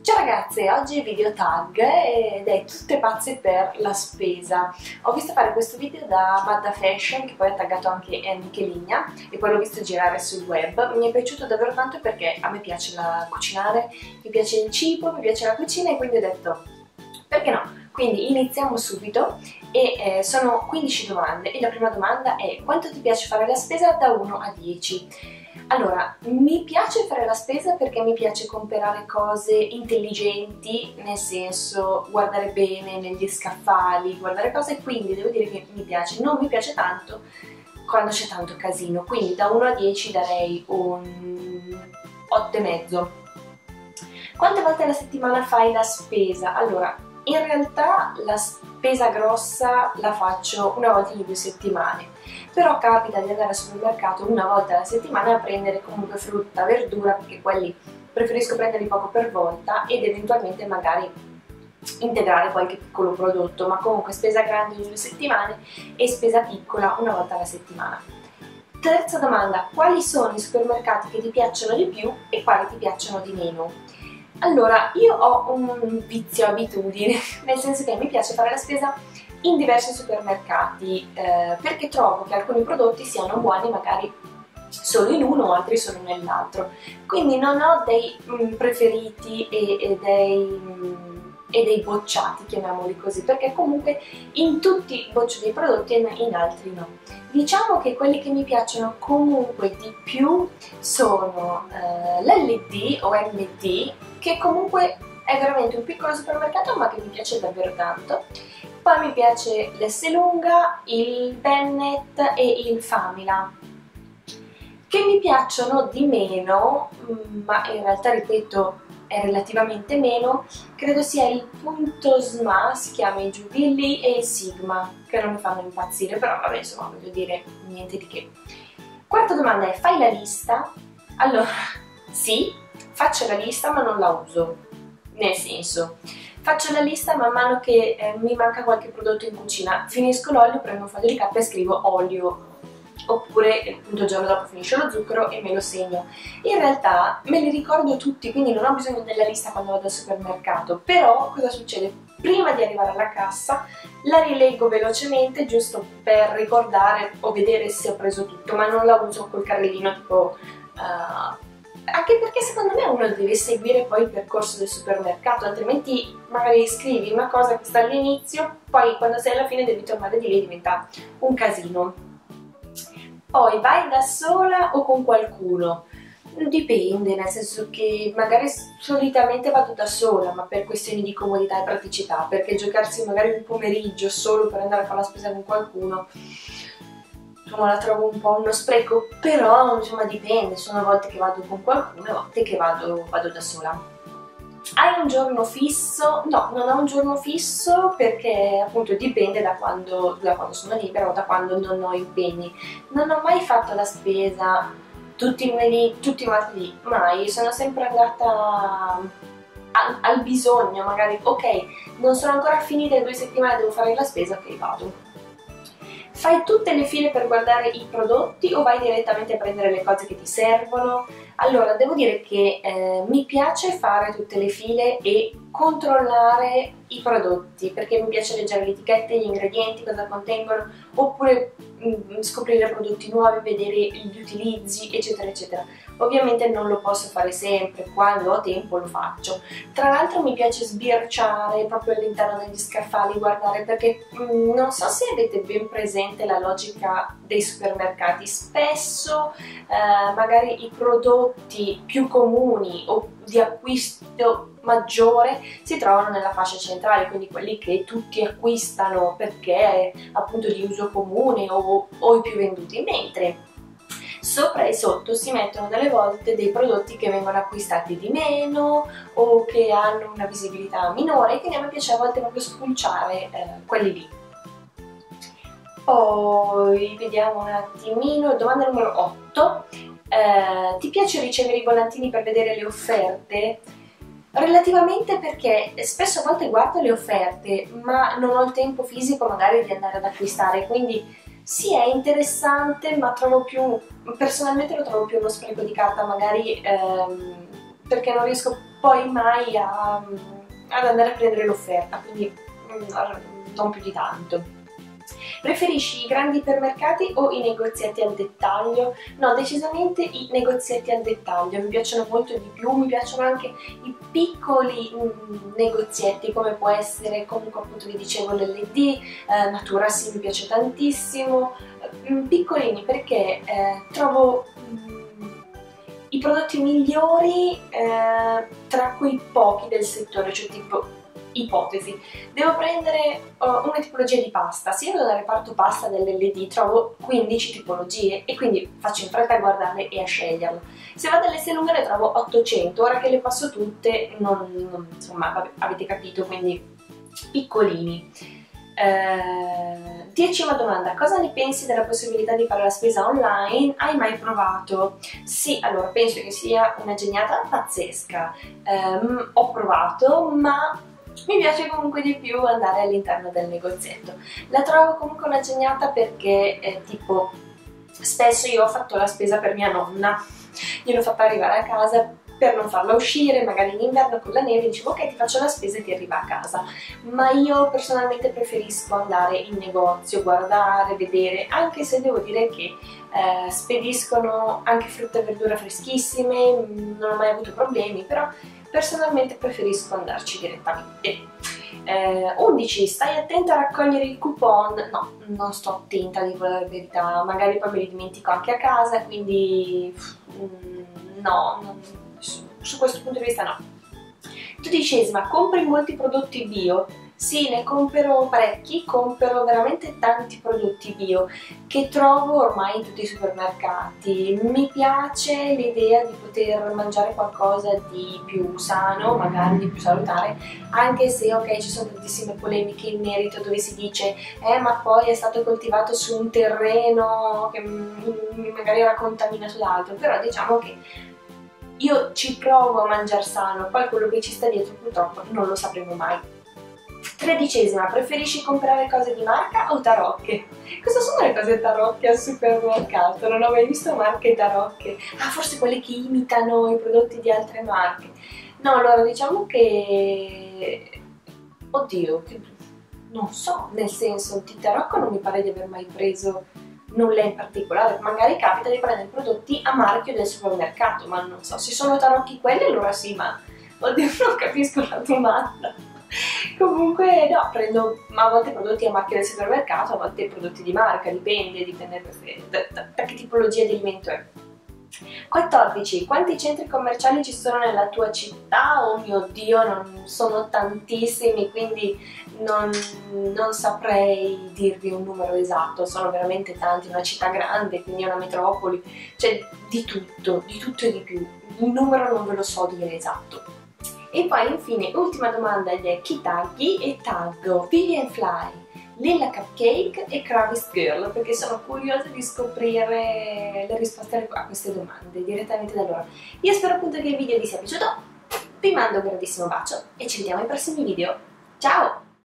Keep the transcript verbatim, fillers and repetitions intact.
Ciao ragazze, oggi è video tag ed è tutte pazze per la spesa. Ho visto fare questo video da Madda Fashion, che poi ha taggato anche Micheligna, e poi l'ho visto girare sul web. Mi è piaciuto davvero tanto perché a me piace la cucinare, mi piace il cibo, mi piace la cucina, e quindi ho detto perché no? Quindi iniziamo subito e eh, sono quindici domande, e la prima domanda è: quanto ti piace fare la spesa da uno a dieci? Allora, mi piace fare la spesa perché mi piace comprare cose intelligenti, nel senso guardare bene negli scaffali, guardare cose, quindi devo dire che mi piace. Non mi piace tanto quando c'è tanto casino, quindi da uno a dieci darei un otto e mezzo. Quante volte alla settimana fai la spesa? Allora, in realtà la spesa grossa la faccio una volta ogni due settimane, però capita di andare al supermercato una volta alla settimana a prendere comunque frutta, verdura, perché quelli preferisco prenderli poco per volta, ed eventualmente magari integrare qualche piccolo prodotto, ma comunque spesa grande ogni due settimane e spesa piccola una volta alla settimana. Terza domanda: quali sono i supermercati che ti piacciono di più e quali ti piacciono di meno? Allora, io ho un vizio abitudine, nel senso che mi piace fare la spesa in diversi supermercati, eh, perché trovo che alcuni prodotti siano buoni magari solo in uno, altri solo nell'altro. Quindi non ho dei mm, preferiti e, e, dei, mm, e dei bocciati, chiamiamoli così, perché comunque in tutti boccio dei prodotti e in altri no. Diciamo che quelli che mi piacciono comunque di più sono eh, l'L D o M D, che comunque è veramente un piccolo supermercato ma che mi piace davvero tanto. Poi mi piace l'Esselunga, il Bennett e il Famila. Che mi piacciono di meno, ma in realtà ripeto è relativamente meno, credo sia il Punto S M A, si chiama il Jubilee, e il Sigma, che non mi fanno impazzire, però vabbè, insomma, voglio dire, niente di che. Quarta domanda è: fai la lista? Allora, sì, faccio la lista ma non la uso, nel senso, faccio la lista man mano che eh, mi manca qualche prodotto in cucina, finisco l'olio, prendo un foglio di carta e scrivo olio, oppure appunto il giorno dopo finisce lo zucchero e me lo segno. In realtà me li ricordo tutti, quindi non ho bisogno della lista quando vado al supermercato, però cosa succede? Prima di arrivare alla cassa la rileggo velocemente, giusto per ricordare o vedere se ho preso tutto, ma non la uso col carrellino tipo... Uh, anche perché secondo me uno deve seguire poi il percorso del supermercato, altrimenti magari scrivi una cosa che sta all'inizio, poi quando sei alla fine devi tornare di lì e diventa un casino. Poi vai da sola o con qualcuno? Dipende, nel senso che magari solitamente vado da sola, ma per questioni di comodità e praticità, perché giocarsi magari un pomeriggio solo per andare a fare la spesa con qualcuno, insomma, la trovo un po' uno spreco, però insomma dipende, sono volte che vado con qualcuno e volte che vado, vado da sola. Hai un giorno fisso? No, non ho un giorno fisso perché appunto dipende da quando, da quando sono libera o da quando non ho impegni. Non ho mai fatto la spesa tutti i lunedì, tutti i martedì, mai, sono sempre andata al, al bisogno, magari ok, non sono ancora finite le due settimane, devo fare la spesa, ok, vado. Fai tutte le file per guardare i prodotti o vai direttamente a prendere le cose che ti servono? Allora, devo dire che eh, mi piace fare tutte le file e controllare i prodotti, perché mi piace leggere le etichette, gli ingredienti, cosa contengono, oppure mh, scoprire prodotti nuovi, vedere gli utilizzi, eccetera, eccetera. Ovviamente non lo posso fare sempre, quando ho tempo lo faccio. Tra l'altro mi piace sbirciare proprio all'interno degli scaffali, guardare, perché mh, non so se avete ben presente la logica dei supermercati. Spesso eh, magari i prodotti più comuni o di acquisto maggiore si trovano nella fascia centrale, quindi quelli che tutti acquistano perché è appunto di uso comune o, o i più venduti, mentre sopra e sotto si mettono delle volte dei prodotti che vengono acquistati di meno o che hanno una visibilità minore, quindi a me piace a volte proprio spulciare eh, quelli lì. Poi vediamo un attimino, domanda numero otto. Eh, ti piace ricevere i volantini per vedere le offerte? Relativamente, perché spesso a volte guardo le offerte ma non ho il tempo fisico magari di andare ad acquistare, quindi sì, è interessante, ma trovo più, personalmente lo trovo più uno spreco di carta, magari ehm, perché non riesco poi mai a, ad andare a prendere l'offerta, quindi non più di tanto. Preferisci i grandi ipermercati o i negozietti al dettaglio? No, decisamente i negozietti al dettaglio, mi piacciono molto di più, mi piacciono anche i piccoli mm, negozietti, come può essere, comunque appunto vi dicevo, l'L D, eh, Natura sì, mi piace tantissimo, mm, piccolini perché eh, trovo mm, i prodotti migliori eh, tra quei pochi del settore, cioè tipo, ipotesi, devo prendere uh, una tipologia di pasta. Se io vado dal reparto pasta dell'L D trovo quindici tipologie e quindi faccio in fretta a guardarle e a sceglierle. Se vado all'S lunga ne trovo ottocento, ora che le passo tutte, non, non, insomma, vabbè, avete capito, quindi piccolini. Eh, Decima domanda, cosa ne pensi della possibilità di fare la spesa online? Hai mai provato? Sì, allora penso che sia una geniata pazzesca. Eh, ho provato, ma mi piace comunque di più andare all'interno del negozietto. La trovo comunque una geniata perché eh, tipo spesso io ho fatto la spesa per mia nonna, gliel'ho fatta arrivare a casa per non farla uscire, magari in inverno con la neve, dicevo ok ti faccio la spesa e ti arriva a casa, ma io personalmente preferisco andare in negozio, guardare, vedere, anche se devo dire che eh, spediscono anche frutta e verdura freschissime, non ho mai avuto problemi, però personalmente preferisco andarci direttamente. Eh, undici. Stai attenta a raccogliere il coupon? No, non sto attenta, dico la verità, magari poi me li dimentico anche a casa, quindi mm, no, non, su, su questo punto di vista no. Dodicesima. Compri molti prodotti bio? Sì, ne compro parecchi, compro veramente tanti prodotti bio che trovo ormai in tutti i supermercati. Mi piace l'idea di poter mangiare qualcosa di più sano, magari di più salutare, anche se ok ci sono tantissime polemiche in merito dove si dice eh ma poi è stato coltivato su un terreno che magari era contaminato da altro, però diciamo che io ci provo a mangiare sano, poi quello che ci sta dietro purtroppo non lo sapremo mai. Tredicesima, preferisci comprare cose di marca o tarocche? Cosa sono le cose tarocche al supermercato? Non ho mai visto marche tarocche. Ah, forse quelle che imitano i prodotti di altre marche. No, allora diciamo che... Oddio, che... non so, nel senso, di tarocco non mi pare di aver mai preso nulla in particolare. Magari capita di prendere prodotti a marchio del supermercato, ma non so, se sono tarocchi quelli allora sì, ma... Oddio, non capisco la domanda. Comunque no, prendo a volte prodotti a marchio del supermercato, a volte prodotti di marca, dipende, dipende da, da, da che tipologia di alimento è. quattordici. Quanti centri commerciali ci sono nella tua città? Oh mio Dio, non sono tantissimi, quindi non, non saprei dirvi un numero esatto, sono veramente tanti, una città grande, quindi è una metropoli, c'è di tutto, di tutto e di più, il numero non ve lo so dire esatto. E poi infine, ultima domanda è chi tagghi e taggo Vivian Fly, Lilla Cupcake e Kravis Girl, perché sono curiosa di scoprire le risposte a queste domande direttamente da loro. Io spero appunto che il video vi sia piaciuto, vi mando un grandissimo bacio e ci vediamo ai prossimi video. Ciao!